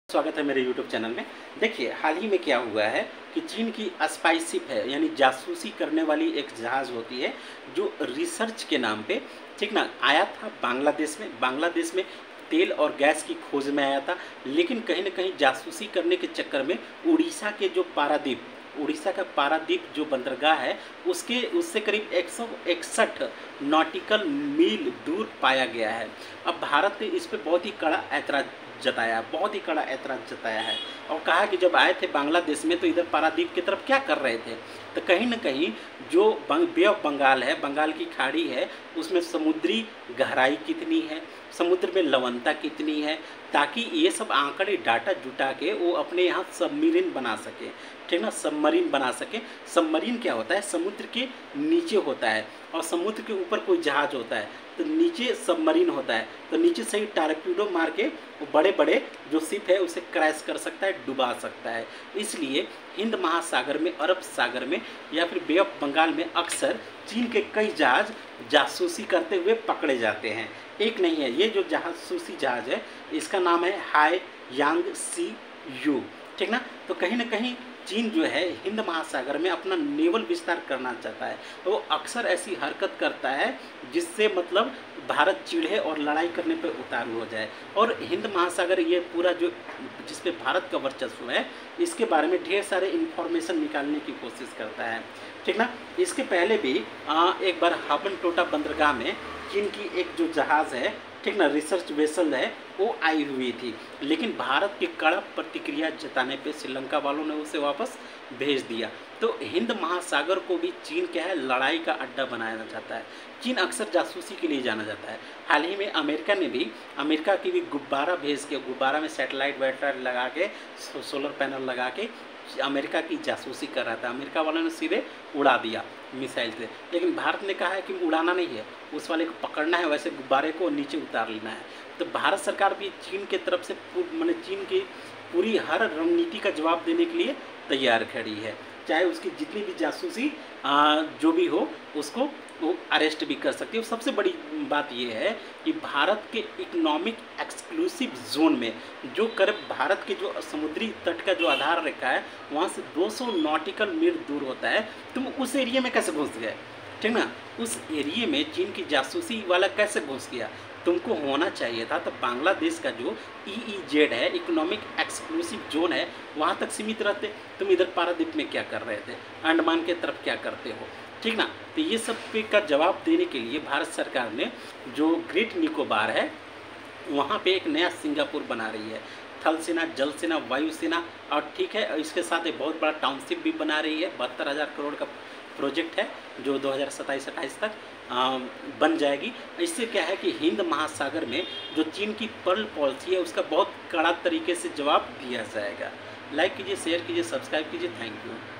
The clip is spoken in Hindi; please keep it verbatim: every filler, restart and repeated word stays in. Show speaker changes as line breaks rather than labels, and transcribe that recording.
स्वागत है मेरे यूट्यूब चैनल में। देखिए, हाल ही में क्या हुआ है कि चीन की स्पाई शिप है, यानी जासूसी करने वाली एक जहाज़ होती है जो रिसर्च के नाम पे, ठीक ना, आया था बांग्लादेश में। बांग्लादेश में तेल और गैस की खोज में आया था, लेकिन कहीं ना कहीं जासूसी करने के चक्कर में उड़ीसा के जो पारादीप उड़ीसा का पारादीप जो बंदरगाह है उसके उससे करीब एक सौ इकसठ नॉटिकल मील दूर पाया गया है। अब भारत ने इस पर बहुत ही कड़ा ऐतराज जताया बहुत ही कड़ा ऐतराज जताया है और कहा कि जब आए थे बांग्लादेश में तो इधर पारादीप की तरफ क्या कर रहे थे। तो कहीं ना कहीं जो बे ऑफ बंगाल है, बंगाल की खाड़ी है, उसमें समुद्री गहराई कितनी है, समुद्र में लवणता कितनी है, ताकि ये सब आंकड़े डाटा जुटा के वो अपने यहाँ सबमरीन बना सके, ठीक ना, सबमरीन बना सके। सबमरीन क्या होता है? समुद्र के नीचे होता है और समुद्र के ऊपर कोई जहाज होता है तो नीचे सबमरीन होता है, तो नीचे से ही टारपीडो मार के वो बड़े बड़े जो शिप है उसे क्रैश कर सकता है, डुबा सकता है। इसलिए हिंद महासागर में, अरब सागर में या फिर बे ऑफ बंगाल में अक्सर चीन के कई जहाज जासूसी करते हुए पकड़े जाते हैं। एक नहीं है, ये जो जासूसी जहाज है इसका नाम है हाई यांग सी यू, ठीक ना। तो कहीं ना कहीं चीन जो है हिंद महासागर में अपना नेवल विस्तार करना चाहता है, तो वो अक्सर ऐसी हरकत करता है जिससे मतलब भारत चिढ़े और लड़ाई करने पर उतारू हो जाए। और हिंद महासागर ये पूरा जो जिस पे भारत का वर्चस्व है इसके बारे में ढेर सारे इन्फॉर्मेशन निकालने की कोशिश करता है, ठीक ना। इसके पहले भी आ, एक बार हाबनटोटा बंदरगाह में चीन की एक जो जहाज़ है, ठीक ना, रिसर्च वेसल है, वो आई हुई थी, लेकिन भारत की कड़ा प्रतिक्रिया जताने पे श्रीलंका वालों ने उसे वापस भेज दिया। तो हिंद महासागर को भी चीन क्या है, लड़ाई का अड्डा बनाना चाहता है। चीन अक्सर जासूसी के लिए जाना जाता है। हाल ही में अमेरिका ने भी अमेरिका की भी गुब्बारा भेज के, गुब्बारा में सेटेलाइट वेटेलाइट लगा के, सोलर पैनल लगा के अमेरिका की जासूसी कर रहा था। अमेरिका वालों ने सीधे उड़ा दिया मिसाइल से, लेकिन भारत ने कहा है कि उड़ाना नहीं है, उस वाले को पकड़ना है, वैसे गुब्बारे को नीचे उतार लेना है। तो भारत सरकार भी चीन के तरफ से मैंने चीन की पूरी हर रणनीति का जवाब देने के लिए तैयार खड़ी है, चाहे उसकी जितनी भी जासूसी आ, जो भी हो उसको वो अरेस्ट भी कर सकती है। सबसे बड़ी बात यह है कि भारत के इकोनॉमिक एक्सक्लूसिव जोन में जो कर भारत के जो समुद्री तट का जो आधार रेखा है वहाँ से दो सौ नॉटिकल मील दूर होता है, तुम उस एरिया में कैसे घुस गए, ठीक ना। उस एरिया में चीन की जासूसी वाला कैसे घुस गया? तुमको होना चाहिए था तो बांग्लादेश का जो ई ई जेड है, इकोनॉमिक एक्सक्लूसिव जोन है, वहाँ तक सीमित रहते। तुम इधर पारादीप में क्या कर रहे थे, अंडमान के तरफ क्या करते हो, ठीक ना। तो ये सब पे का जवाब देने के लिए भारत सरकार ने जो ग्रेट निकोबार है वहाँ पे एक नया सिंगापुर बना रही है। थल सेना, जल सेना, वायुसेना, और ठीक है इसके साथ एक बहुत बड़ा टाउनशिप भी बना रही है। बहत्तर हज़ार करोड़ का प्रोजेक्ट है जो दो हज़ार सत्ताईस अट्ठाईस तक आ, बन जाएगी। इससे क्या है कि हिंद महासागर में जो चीन की पर्ल पॉलिसी है उसका बहुत कड़ा तरीके से जवाब दिया जाएगा। लाइक कीजिए, शेयर कीजिए, सब्सक्राइब कीजिए। Thank you.